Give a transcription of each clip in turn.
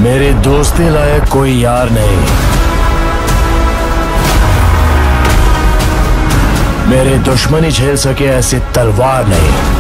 मेरे दोस्ती लायक कोई यार नहीं, मेरे दुश्मनी झेल सके ऐसी तलवार नहीं।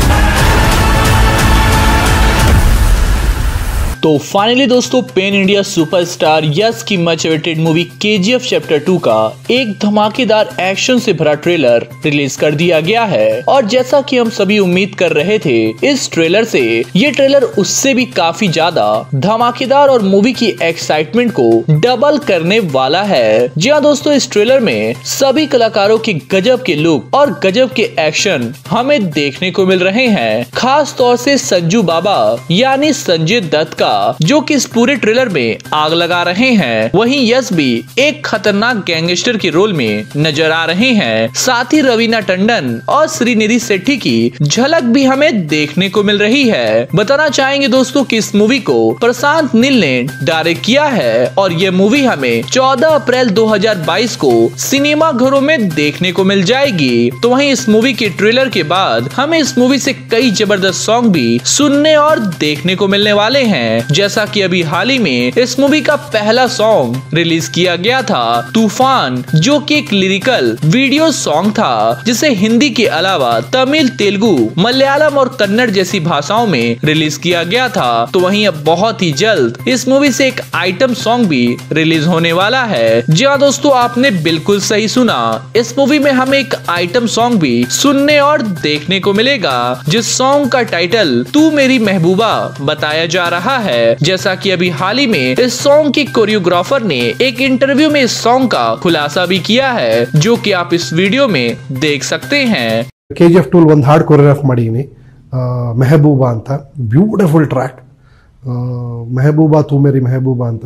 तो फाइनली दोस्तों पैन इंडिया सुपरस्टार यश की much awaited movie KGF chapter 2 का एक धमाकेदार एक्शन से भरा ट्रेलर रिलीज कर दिया गया है। और जैसा कि हम सभी उम्मीद कर रहे थे, इस ट्रेलर से ये ट्रेलर उससे भी काफी ज्यादा धमाकेदार और मूवी की एक्साइटमेंट को डबल करने वाला है। जी हाँ दोस्तों, इस ट्रेलर में सभी कलाकारों के गजब के लुक और गजब के एक्शन हमें देखने को मिल रहे हैं। खास तौर से संजू बाबा यानी संजय दत्त का, जो कि इस पूरे ट्रेलर में आग लगा रहे हैं। वहीं यश भी एक खतरनाक गैंगस्टर के रोल में नजर आ रहे हैं। साथ ही रवीना टंडन और श्रीनिधि शेट्टी की झलक भी हमें देखने को मिल रही है। बताना चाहेंगे दोस्तों कि इस मूवी को प्रशांत नील ने डायरेक्ट किया है और ये मूवी हमें 14 अप्रैल 2022 को सिनेमा घरों में देखने को मिल जाएगी। तो वहीं इस मूवी के ट्रेलर के बाद हमें इस मूवी से कई जबरदस्त सॉन्ग भी सुनने और देखने को मिलने वाले हैं। जैसा कि अभी हाल ही में इस मूवी का पहला सॉन्ग रिलीज किया गया था, तूफान, जो कि एक लिरिकल वीडियो सॉन्ग था, जिसे हिंदी के अलावा तमिल, तेलुगु, मलयालम और कन्नड़ जैसी भाषाओं में रिलीज किया गया था। तो वहीं अब बहुत ही जल्द इस मूवी से एक आइटम सॉन्ग भी रिलीज होने वाला है। जी हाँ दोस्तों, आपने बिल्कुल सही सुना, इस मूवी में हमें एक आइटम सॉन्ग भी सुनने और देखने को मिलेगा, जिस सॉन्ग का टाइटल तू मेरी महबूबा बताया जा रहा है। जैसा कि अभी हाल ही में इस सॉन्ग की कोरियोग्राफर ने एक इंटरव्यू में इस सॉन्ग का खुलासा भी किया है, जो कि आप इस वीडियो में देख सकते हैं। KGF 2 ಒಂದು ಹಾಡ್ ಕೊರಿಯೋಗ್ರಾಫ್ ಮಾಡಿದೀನಿ, ಮೆಹಬೂಬಾ ಅಂತ. ಬ್ಯೂಟಿಫುಲ್ ಟ್ರ್ಯಾಕ್, ಮೆಹಬೂಬಾ ತೂ ಮೇರಿ ಮೆಹಬೂಬಾ ಅಂತ.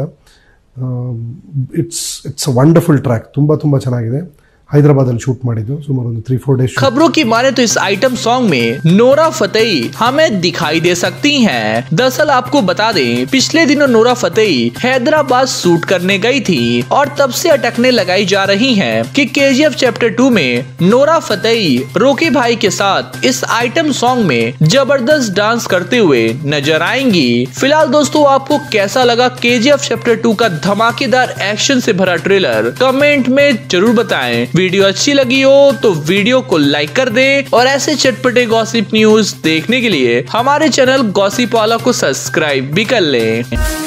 ಇಟ್ಸ್ ವಂಡರ್ಫುಲ್ ಟ್ರ್ಯಾಕ್, ತುಂಬಾ ಚೆನ್ನಾಗಿದೆ. हैदराबाद शूट ಮಾಡಿದ್ದು ಸುಮಾರು 3-4 डेज। खबरों की माने तो इस आइटम सॉन्ग में नोरा फतेही हमें दिखाई दे सकती हैं। दरअसल आपको बता दें, पिछले दिनों नोरा फतेही हैदराबाद शूट करने गई थी और तब से अटकने लगाई जा रही हैं कि KGF चैप्टर 2 में नोरा फतेही रोकी भाई के साथ इस आइटम सॉन्ग में जबरदस्त डांस करते हुए नजर आएंगी। फिलहाल दोस्तों, आपको कैसा लगा KGF चैप्टर 2 का धमाकेदार एक्शन से भरा ट्रेलर, कमेंट में जरूर बताएं। वीडियो अच्छी लगी हो तो वीडियो को लाइक कर दें और ऐसे चटपटे गॉसिप न्यूज देखने के लिए हमारे चैनल गॉसिप वाला को सब्सक्राइब भी कर लें।